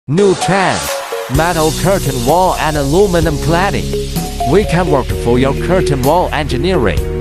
New trends, metal curtain wall and aluminum cladding. We can work for your curtain wall engineering.